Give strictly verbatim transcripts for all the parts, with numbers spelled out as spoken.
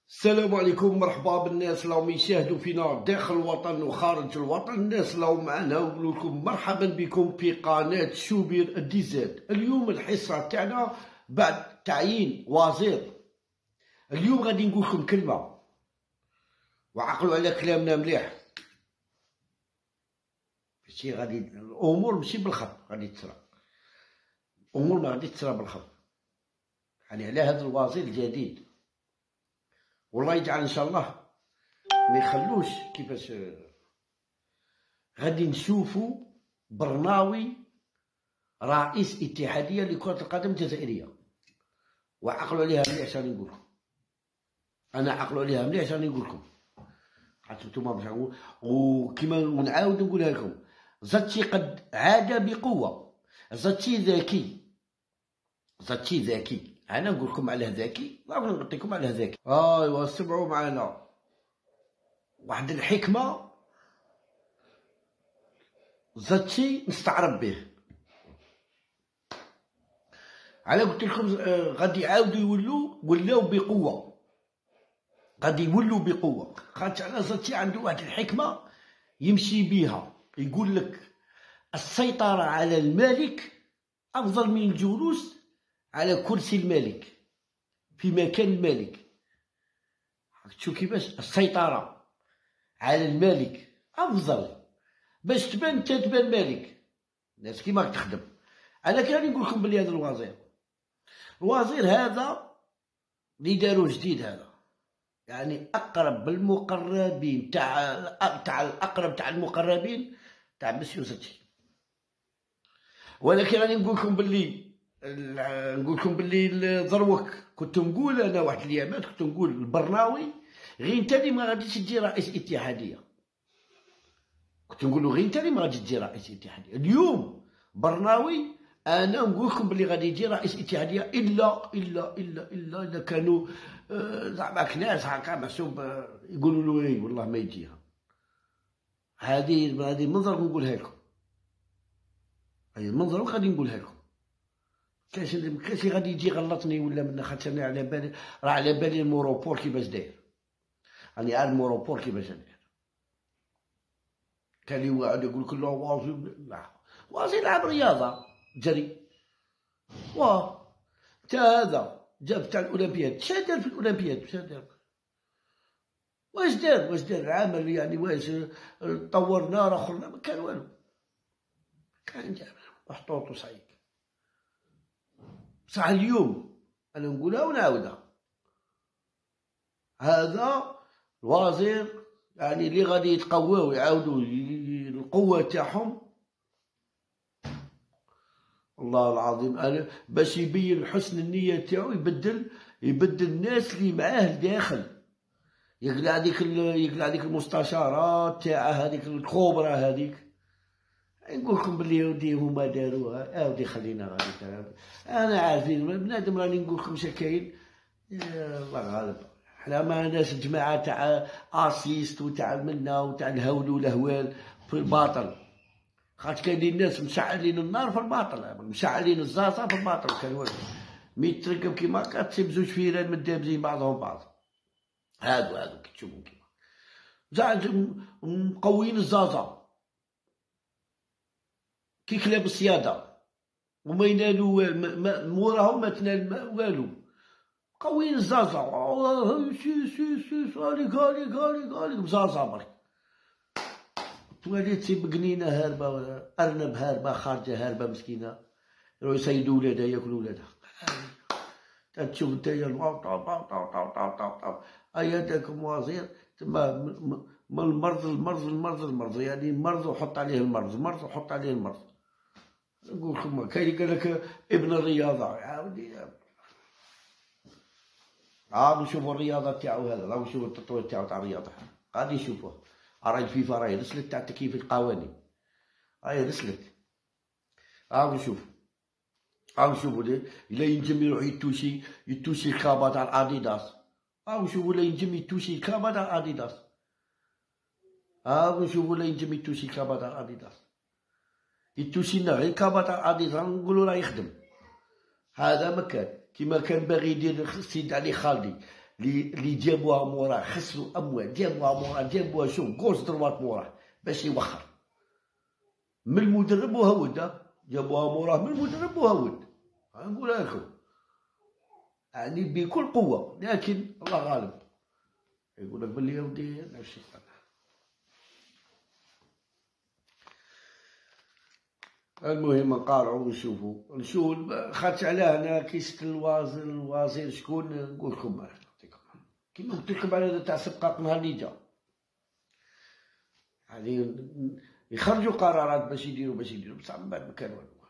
السلام عليكم، مرحبا بالناس اللي راهم يشاهدوا فينا داخل الوطن وخارج الوطن. الناس اللي راهم معنا ونقول لكم مرحبا بكم في قناه شوبير الديزاد. اليوم الحصه تاعنا بعد تعيين وزير. اليوم غادي نقول لكم كلمه وعقلوا على كلامنا مليح، ماشي غادي الامور ماشي بالخط غادي تصرا، الامور ما غادي تصرا بالخط. يعني على هذا الوزير الجديد والله يجعل ان شاء الله ما يخلوش كيفاش غادي نشوفوا برناوي رئيس اتحاديه لكره القدم الجزائريه. وعقلوا عليها مليح شنو نقول لكم، انا عقلوا عليها مليح شنو نقول لكم، عرفتوا نتوما باش نقول. وكما نعاود نقولها لكم، زاتشي قد عاد بقوه، زاتشي ذكي، زاتشي ذكي. انا نقول لكم على ذكي، لا نعطيكم على ذكي. ايوا سمعوا معنا واحد الحكمه زاتشي نستعرب به. على قلت لكم غادي يعاودوا يولوا ولاو بقوه، غادي يولوا بقوه، خاطر على زاتشي عنده واحد الحكمه يمشي بها. يقول لك السيطره على الملك افضل من الجلوس على كرسي الملك في مكان الملك. تشوف كيفاش السيطره على الملك افضل باش تبان انت تبان ملك، الناس كيما تخدم. انا كان نقول لكم بلي هذا الوزير الوزير هذا اللي داروا جديد، هذا يعني اقرب بالمقربين تاع تاع الاقرب تاع المقربين تاع مسيو زاتشي. ولكن راني نقول لكم بلي نقول لكم بلي دروك كنت نقول انا واحد الايامات كنت نقول البرناوي غير انت اللي ما غاديش تجي رئيس اتحاديه، كنت نقول له غير انت اللي ما غاديش تجي رئيس اتحاديه. اليوم برناوي انا نقول لكم بلي غادي يجي رئيس اتحاديه الا الا الا الا الا كانوا زعما ناس هكا محسوب يقولوا له اي والله ما يجيها. هذه هذه منظر نقولها لكم، هذه المنظر غادي نقولها لكم. كاش كاش غادي يجي غلطني ولا من خاطر انا على بالي راه على بالي الموروبور كيفاش داير، راني عارف الموروبور كيفاش داير. كان يوعد يقول لك لا واجب، لا واجب يلعب رياضه جري. واه تا هذا جاب تاع الاولمبياد، شا دار في الاولمبياد؟ شا دار؟ واش دار؟ واش دار عمل يعني؟ واش طور نار اخر؟ ما كان والو، كان جاب محطوط وصعيب. بصح اليوم انا نقولها ونعاودها، هذا الوزير يعني اللي غادي يتقواو ويعاودوا القوه تاعهم والله العظيم. انا باش يبين حسن النيه تاعو يبدل يبدل الناس اللي معاه لداخل، يقلع هذيك يقلع هذيك المستشارات تاع هذيك الخبره هذيك. نقول لكم بلي ودي هما داروها، اودي خلينا غادي. انا عارفين بنادم، راني نقول لكم شكاين الله غالب. حنا ما ناس جماعه تاع اسيست وتاع منا وتاع الهول والهوال في الباطل، خاطر كاينين الناس مشعلين النار في الباطل، مشعلين الزازا في الباطل. كان والو مي تركب كيما هكا تسيب زوج فيران مدابزين بعضهم بعض. هادو هادو كي تشوفهم كيما زعما مقويين الزازا كي كلاب الصياده، وما ينالوا موراهم ما تنال والو. قويين الزازا سي سي سي صالك هالك هالك هالك بزازا برك. تولي تسيب قنينه هاربه، ارنب هاربه خارجه هاربه مسكينه، يروحوا يصيدوا ولادها ياكلوا ولادها. تشوف نتايا طاو طاو طاو طاو طاو طاو طاو. ايا داكم وزير تما من المرض المرض المرض المرض، يعني المرض وحط عليه المرض، المرض وحط عليه المرض. نقول لكم كاين قال لك ابن الرياضه، عاودي عاد نشوفوا الرياضه تاعو هذا، راهو نشوفوا التطوير تاعو تاع الرياضه، غادي نشوفوه. راهي الفيفا راهي رسلت تاع تكييف القوانين، راهي رسلت. راهو نشوف راهو نشوفوا الا ينجم يروح يتوشي يتوشي الكابا تاع الاديداس. راهو نشوفوا الا ينجم يتوشي الكابا تاع الاديداس. راهو نشوفوا الا ينجم يتوشي الكابا تاع الاديداس. يتوشي لنا غير الكابا تاع الاديداس نقولوا راه يخدم. هذا ما كان كيما كان باغي يدير السيد علي خالدي، اللي جابوها موراه، خسروا اموال، جابوها موراه، جابوها شوف كوش دروات موراه باش يوخر من المدرب وهود، جابوها موراه من المدرب وهود. نقولها لكم يعني بكل قوه، لكن الله غالب. يقول لك بلي يا ودي نفس الشيء. المهم نقارعو ونشوفو نشوف خاطش علاه هنا كيست الوازير الوزير شكون. نقول لكم كيما قلت لكم على تاع سبقاق نهار اللي جا، يعني يخرجوا قرارات باش يديروا باش يديروا بصح من بعد ما كان والو.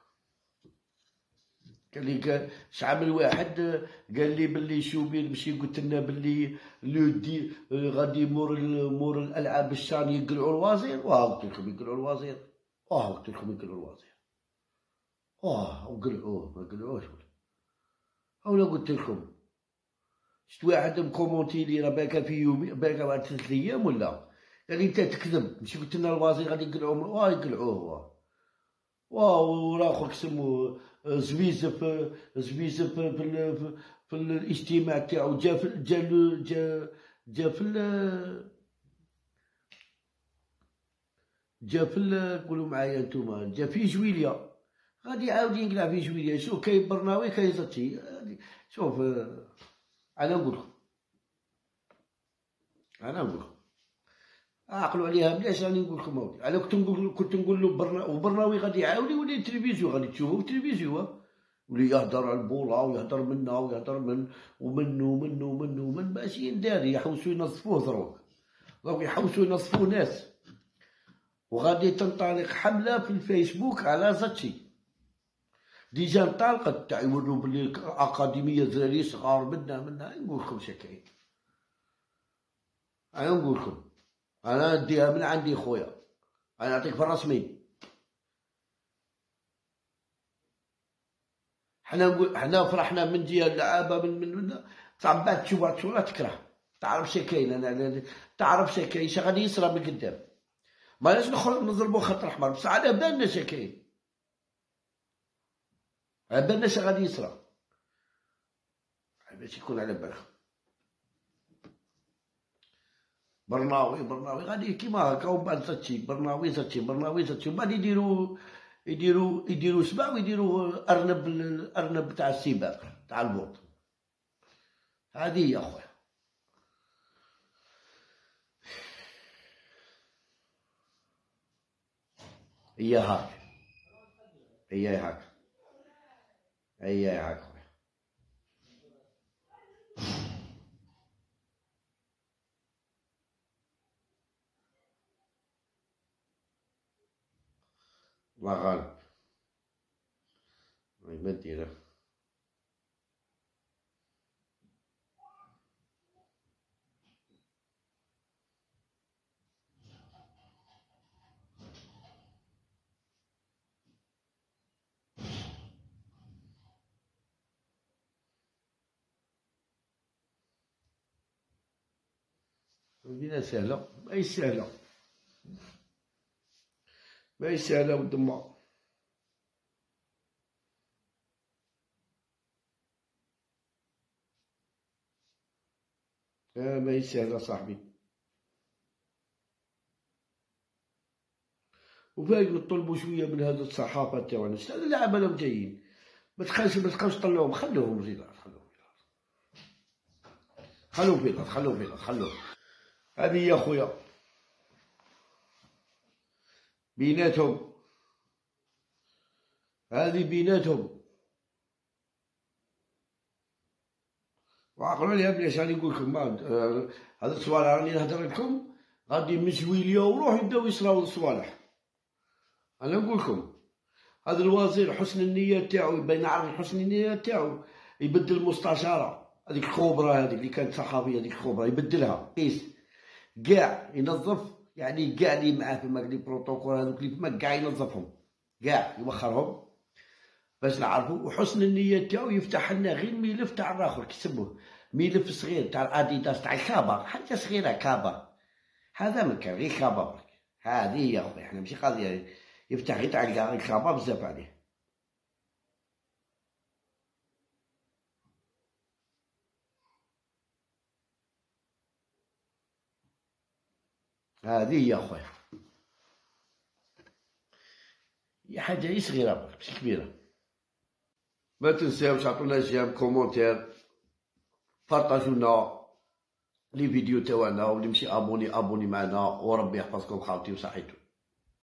قال لي شعب الواحد قال لي بلي شوبير مشي قلت لنا بلي لو دي غادي مور مور الالعاب الشان يقلعوا الوزير. واه قلت لكم يقلعوا الوزير، واه قلت لكم يقلعوا الوزير، واه وقلعوه ما قلعوش. ولا قلت لكم شفت واحد مكومونتي لي راه باكا في يومي باكا بعد ثلاث ايام ولا قال لي انت تكذب، مشي قلت لنا الوزير غادي يقلعوه. واه يقلعوه. واه والاخر كسمو زويزف زويزف في في, في الاجتماع تاعو جا في جا جا جا في جا في قولوا معايا نتوما جا في جويليا، غادي يعاود ينقلع في جويليا. شوف كاين برناوي كاين زاتشي. شوف انا نقول لكم انا نقول لكم عقلوا عليها مليح. راني نقول لكم اودي انا كنت نقول كنت نقول له برنا وبرناوي غادي يعاود يولي التلفزيون، غادي تشوفوه في التلفزيون ولي يهضر على البولا ويهضر منا ويهضر من ومن ومن ومن ومن باش ينداري يحوسوا ينظفوه دروك دروك يحوسوا ينظفوه ناس. وغادي تنطلق حمله في الفيسبوك على زاتشي ديجا انطلقت تاع يوروا بلي اكاديميه دراري صغار منا منا. نقول لكم شكاين انا نقول لكم انا نديها من عندي خويا، انا نعطيك في الرسمي. حنا نقول حنا فرحنا من جهه اللعابه من من من بصح بعد تشوفها تشوفها تكره. تعرف شكاين انا تعرف شكاين شا غادي يصرى من قدام. مالاش نخرج نضربو خط احمر بصح على بالنا شكاين، على بالنا شا غادي يصرى باش يكون على بالكم. برناوي برناوي غادي كيما هكا ومن بعد زاتشي برناوي زاتشي برناوي زاتشي ومن بعد يديروا يديروا يديروا سبع ويديروا ارنب الارنب تاع السباق تاع البوط. هذه يا خويا هي هاك هي هاك هي هاك. الله غالب ما ديره. المدينة سهلة ماهي سهلة ماهي سهلة ودما. آه ماهي سهلة صاحبي. وفايق نطلبو شوية من هاد الصحافة تاعنا. هاد اللعابة راهم جايين ما تخافش ما تبقاوش تطلعوهم. خلوهم ريلاكس خلوهم خلوهم في الارض خلوهم في الارض خلوهم. هذه يا خويا بيناتهم هذه بيناتهم. وعقلوا عليها بلاش راني نقول لكم هذا الصوالح راني نهضر لكم غادي من جويليا وروح يبداو يصراو الصوالح. انا نقول لكم هذا الوزير حسن النية تاعو يبين نعرف حسن النية تاعو يبدل المستشارة هذيك الخبرة هذيك اللي كانت صحفية هذيك الخبرة يبدلها قيس كاع ينظف يعني كاع اللي معاه فما لي بروتوكول هذوك اللي فما كاع ينظفهم كاع يوخرهم باش نعرفوا. وحسن النية تاعو يفتح لنا غير ملف تاع الاخر كيسموه ملف صغير تاع الاديداس تاع الكابا حاجة صغيرة كابا هذا ما كان غير كابا برك. هذه يا خويا حنا ماشي قضية يفتح غير تاع الكابا بزاف عليه. هذه هي اخويا، هي حاجه صغيره ماشي كبيره. ما تنساوش عطونا جيم، كومونتير، بارطاجونا لي فيديو تاعنا، واللي مشي ابوني ابوني معنا، وربي يحفظكم خاوتي وصحيتو.